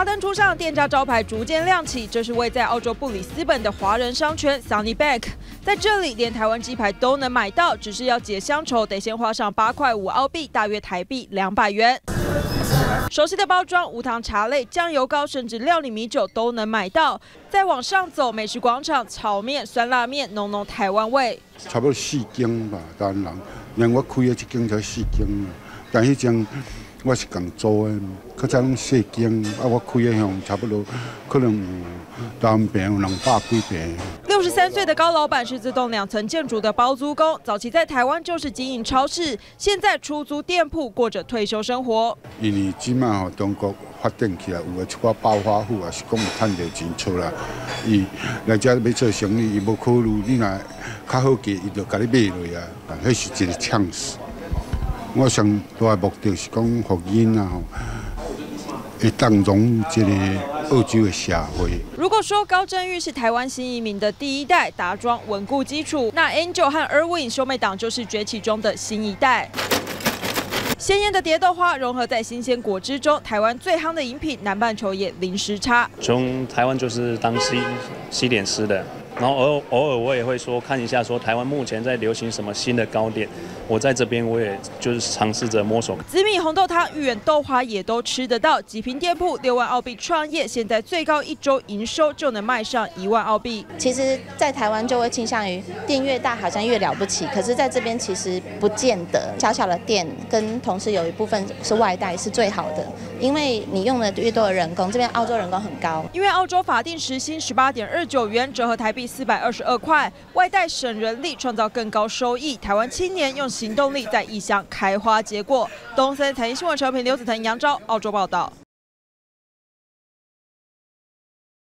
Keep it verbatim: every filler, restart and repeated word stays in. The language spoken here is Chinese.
华灯初上，店家招牌逐渐亮起。这是位在澳洲布里斯本的华人商圈 Sunny Bank， 在这里连台湾鸡排都能买到，只是要解乡愁，得先花上八块五澳币，大约台币两百元。 熟悉的包装，无糖茶类、酱油膏，甚至料理米酒都能买到。再往上走，美食广场、炒面、酸辣面，浓浓台湾味。 差不多四间吧，台湾人，连我开的一间才四间，但迄间我是共租的，较早拢四间，啊，我开的向差不多可能有单平有两百几平。 六十三岁的高老板是自栋两层建筑的包租公，早期在台湾就是经营超市，现在出租店铺，过着退休生活。 因为即马吼中国发展起来，有诶一寡暴发户也是讲有趁着钱出来，伊来遮要做生意，伊无考虑你若较好价，伊就甲你买落啊，迄是一个呛死。我上大诶目的是讲，互囡仔吼会当融这个澳洲的社会。 如果说高振玉是台湾新移民的第一代，打桩稳固基础，那 Angel 和 Erwin 兄妹档就是崛起中的新一代。鲜艳的蝶豆花融合在新鲜果汁中，台湾最夯的饮品，南半球也零时差。 从台湾就是当西西点吃的，然后偶偶尔我也会说看一下，说台湾目前在流行什么新的糕点，我在这边我也就是尝试着摸索。 紫米红豆汤、芋圆豆花也都吃得到，几瓶店铺六万澳币创业，现在最高一周营收就能卖上一万澳币。 其实，在台湾就会倾向于店越大好像越了不起，可是在这边其实不见得。小小的店跟同时有一部分是外带是最好的，因为你用的越多的人工，这边澳洲人工很高。 因为澳洲法定时薪十八点二九元，折合台币四百二十二块，外带省人力，创造更高收益。台湾青年用行动力在异乡开花结果。东森财经新闻陈平、刘子腾、杨昭，澳洲报道。